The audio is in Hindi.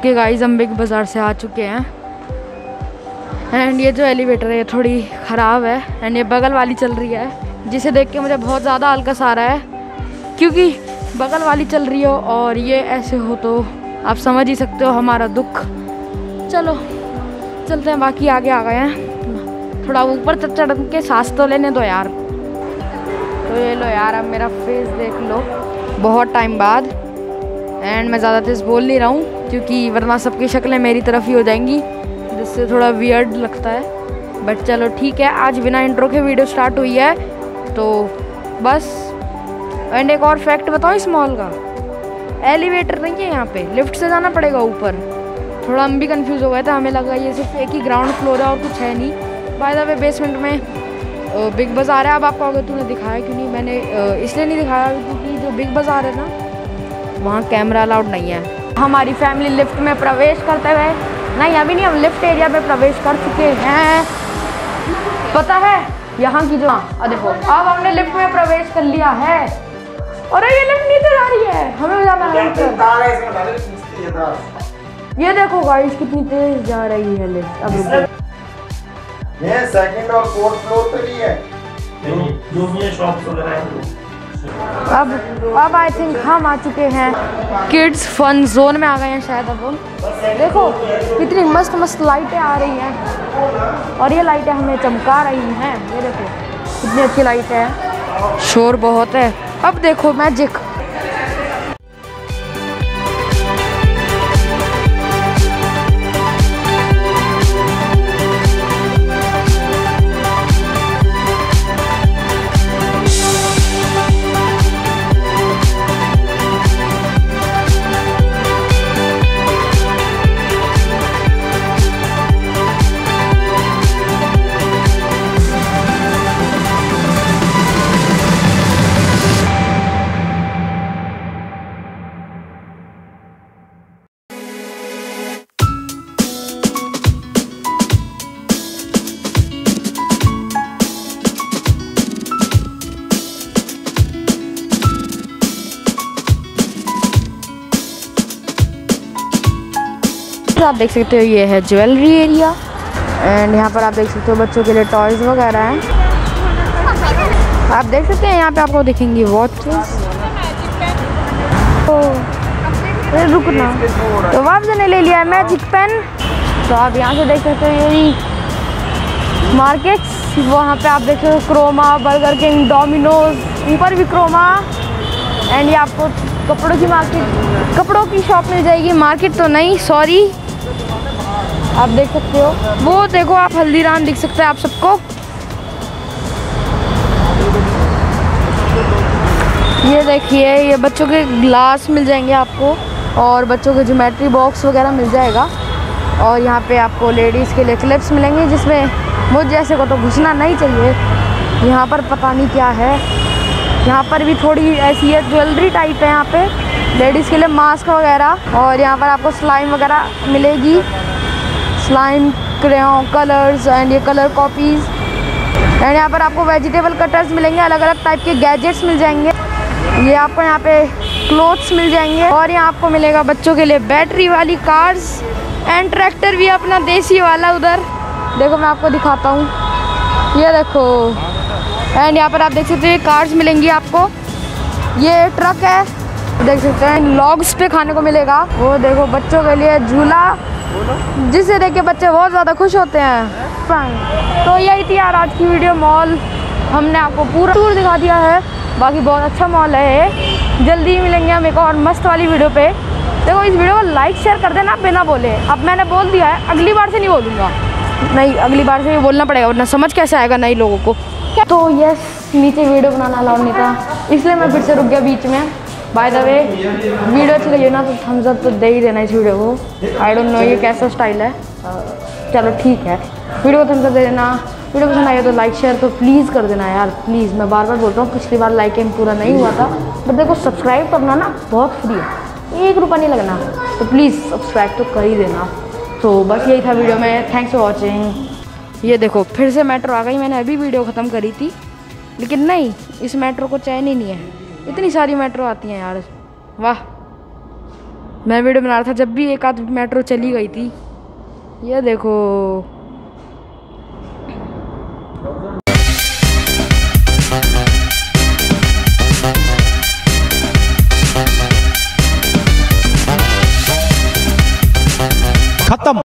ओके गाइस, हम बिग बाज़ार से आ चुके हैं एंड ये जो एलिवेटर है ये थोड़ी ख़राब है एंड ये बगल वाली चल रही है, जिसे देख के मुझे बहुत ज़्यादा हल्का आ रहा है क्योंकि बगल वाली चल रही हो और ये ऐसे हो तो आप समझ ही सकते हो हमारा दुख। चलो चलते हैं, बाकी आगे आ गए हैं। थोड़ा ऊपर चढ़ के सांस तो लेने दो यार। तो ये लो यार, अब मेरा फेस देख लो बहुत टाइम बाद एंड मैं ज़्यादा तेज़ बोल नहीं रहा हूँ क्योंकि वरना सबकी शक्लें मेरी तरफ ही हो जाएंगी, जिससे थोड़ा वियर्ड लगता है। बट चलो ठीक है, आज बिना इंट्रो के वीडियो स्टार्ट हुई है तो बस। एंड एक और फैक्ट बताओ इस मॉल का, एलिवेटर नहीं है यहाँ पे, लिफ्ट से जाना पड़ेगा ऊपर। थोड़ा हम भी कंफ्यूज हो गए थे, हमें लगा ये सिर्फ एक ही ग्राउंड फ्लोर है और कुछ है नहीं। बाय द वे बेसमेंट में बिग बाज़ार है। अब आप कहोगे तूने दिखाया क्यों नहीं? मैंने इसलिए नहीं दिखाया क्योंकि जो बिग बाज़ार है ना वहाँ कैमरा अलाउड नहीं है। हमारी फैमिली लिफ्ट में प्रवेश करते हुए, नहीं अभी नहीं, हम लिफ्ट एरिया में प्रवेश कर चुके हैं। पता है यहाँ की जो, देखो अब हमने लिफ्ट में प्रवेश कर लिया है और ये लिफ्ट नीचे जा रही है, हमें जाना है। ये देखो गाइस कितनी तेज जा रही है लिफ्ट। अब ये सेकंड और फोर्थ फ्लोर पे भी है, जो भी शॉप्स वगैरह है। अब आई थिंक हम आ चुके हैं किड्स फन जोन में आ गए हैं शायद। अब हम देखो कितनी मस्त मस्त लाइटें आ रही हैं और ये लाइटें हमें चमका रही हैं। ये देखो कितनी अच्छी लाइट है, शोर बहुत है। अब देखो मैजिक। आप देख सकते हो ये है ज्वेलरी एरिया एंड यहाँ पर आप देख सकते हो बच्चों के लिए टॉयज वगैरह हैं। आप देख सकते हैं यहाँ पे आपको दिखेंगी वॉचेस। रुकना तो वापस ने ले लिया है मैजिक पेन। तो आप यहाँ से देख सकते हो यही मार्केट्स, वहाँ पे आप देख सकते हो क्रोमा, बर्गर किंग, डोमिनोज, ऊपर भी क्रोमा। एंड ये आपको कपड़ों की मार्केट, कपड़ों की शॉप मिल जाएगी, मार्केट तो नहीं सॉरी। आप देख सकते हो वो देखो, आप हल्दीराम दिख सकते हैं आप सबको। ये देखिए ये बच्चों के ग्लास मिल जाएंगे आपको और बच्चों के ज्योमेट्री बॉक्स वगैरह मिल जाएगा। और यहाँ पे आपको लेडीज़ के लिए क्लिप्स मिलेंगे जिसमें मुझ जैसे को तो घुसना नहीं चाहिए। यहाँ पर पता नहीं क्या है, यहाँ पर भी थोड़ी ऐसी है ज्वेलरी टाइप है। यहाँ पे लेडीज़ के लिए मास्क वगैरह और यहाँ पर आपको स्लाइम वगैरह मिलेगी, स्लाइम, क्रेयॉन, कलर्स एंड ये कलर कॉपीज़। एंड यहाँ पर आपको वेजिटेबल कटर्स मिलेंगे, अलग अलग टाइप के गैजेट्स मिल जाएंगे। ये आपको यहाँ पे क्लोथ्स मिल जाएंगे और यहाँ आपको मिलेगा बच्चों के लिए बैटरी वाली कार्स एंड ट्रैक्टर भी अपना देसी वाला। उधर देखो मैं आपको दिखाता हूँ, ये देखो। एंड यहाँ पर आप देख सकते हो ये कार्स मिलेंगी आपको। ये ट्रक है, देख सकते हैं लॉग्स पे खाने को मिलेगा। वो देखो बच्चों के लिए झूला, जिसे देख के बच्चे बहुत ज़्यादा खुश होते हैं। तो यही थी यार आज की वीडियो। मॉल हमने आपको पूरा टूर दिखा दिया है, बाकी बहुत अच्छा मॉल है। जल्दी ही मिलेंगे हम एक और मस्त वाली वीडियो पे। देखो इस वीडियो को लाइक शेयर कर देना बिना बोले। अब मैंने बोल दिया है, अगली बार से नहीं बोलूँगा, नहीं अगली बार से बोलना पड़ेगा वरना समझ कैसे आएगा नई लोगों को। तो यस, नीचे वीडियो बनाना अलाउड नहीं था इसलिए मैं फिर से रुक गया बीच में। बाय द वे वीडियो अच्छी लगी ना तो थम्स अप तो दे ही देना इस वीडियो को। आई डोंट नो ये कैसा स्टाइल है, चलो ठीक है, वीडियो को थम्स अप दे देना। वीडियो पसंद आई तो लाइक शेयर तो प्लीज़ कर देना यार, प्लीज़। मैं बार बार बोलता हूँ, पिछली बार लाइक एम पूरा नहीं हुआ था, बट देखो सब्सक्राइब करना ना बहुत फ्री है, 1 रुपया नहीं लगना, तो प्लीज़ सब्सक्राइब तो कर ही देना। तो बस यही था वीडियो में, थैंक्स फॉर वॉचिंग। ये देखो फिर से मेट्रो आ गई। मैंने अभी वीडियो ख़त्म करी थी लेकिन नहीं, इस मेट्रो को चैन ही नहीं है, इतनी सारी मेट्रो आती हैं यार, वाह मैं वीडियो बना रहा था जब भी एक आध मेट्रो चली गई थी। ये देखो